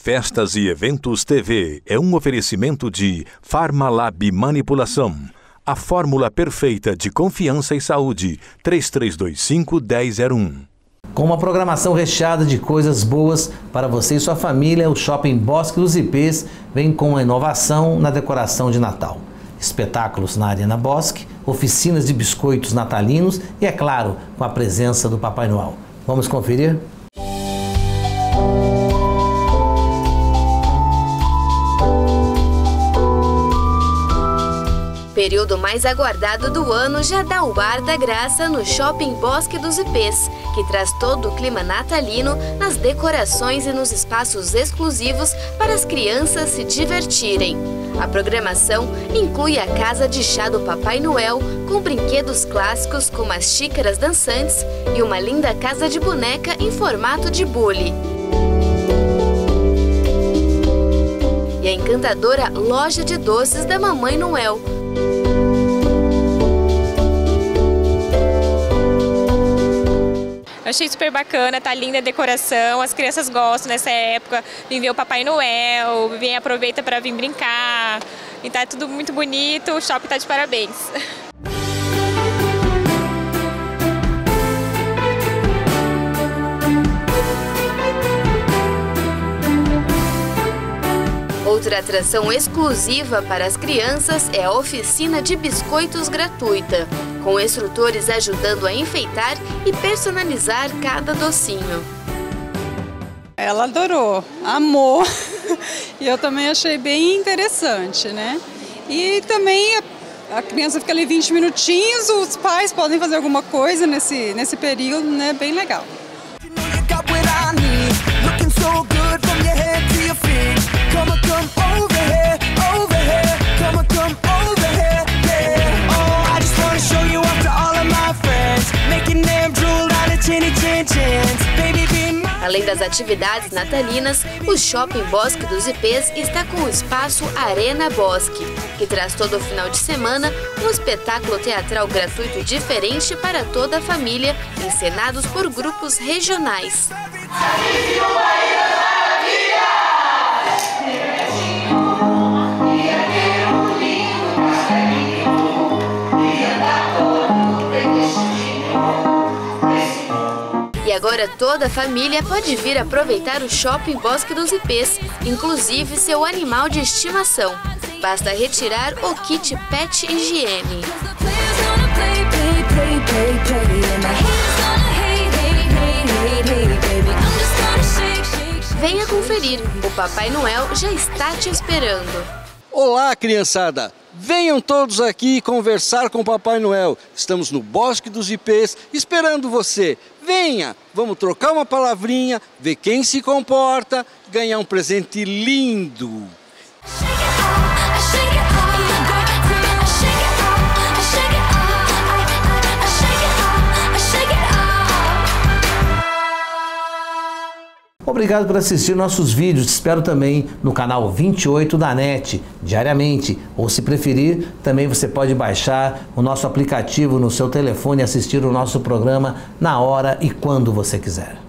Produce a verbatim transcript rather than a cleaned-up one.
Festas e Eventos T V é um oferecimento de Farmalab Manipulação. A fórmula perfeita de confiança e saúde. três três dois cinco, um zero zero um. Com uma programação recheada de coisas boas para você e sua família, o Shopping Bosque dos Ipês vem com uma inovação na decoração de Natal. Espetáculos na Arena Bosque, oficinas de biscoitos natalinos e, é claro, com a presença do Papai Noel. Vamos conferir? Período mais aguardado do ano já dá o ar da graça no Shopping Bosque dos Ipês, que traz todo o clima natalino nas decorações e nos espaços exclusivos para as crianças se divertirem. A programação inclui a casa de chá do Papai Noel, com brinquedos clássicos como as xícaras dançantes e uma linda casa de boneca em formato de bule. E a encantadora loja de doces da Mamãe Noel. Eu achei super bacana, tá linda a decoração, as crianças gostam nessa época, vem ver o Papai Noel, vem aproveita para vir brincar, e tá tudo muito bonito, o shopping tá de parabéns. Outra atração exclusiva para as crianças é a oficina de biscoitos gratuita, com instrutores ajudando a enfeitar e personalizar cada docinho. Ela adorou, amou, e eu também achei bem interessante, né? E também a, a criança fica ali vinte minutinhos, os pais podem fazer alguma coisa nesse, nesse período, né? Bem legal. Além das atividades natalinas, o Shopping Bosque dos Ipês está com o espaço Arena Bosque, que traz todo o final de semana um espetáculo teatral gratuito diferente para toda a família, encenados por grupos regionais. E agora toda a família pode vir aproveitar o Shopping Bosque dos Ipês, inclusive seu animal de estimação. Basta retirar o kit Pet Higiene. Venha conferir, o Papai Noel já está te esperando. Olá, criançada! Venham todos aqui conversar com o Papai Noel. Estamos no Bosque dos Ipês esperando você. Venha, vamos trocar uma palavrinha, ver quem se comporta, ganhar um presente lindo. Obrigado por assistir nossos vídeos. Te espero também no canal vinte e oito da NET, diariamente. Ou se preferir, também você pode baixar o nosso aplicativo no seu telefone e assistir o nosso programa na hora e quando você quiser.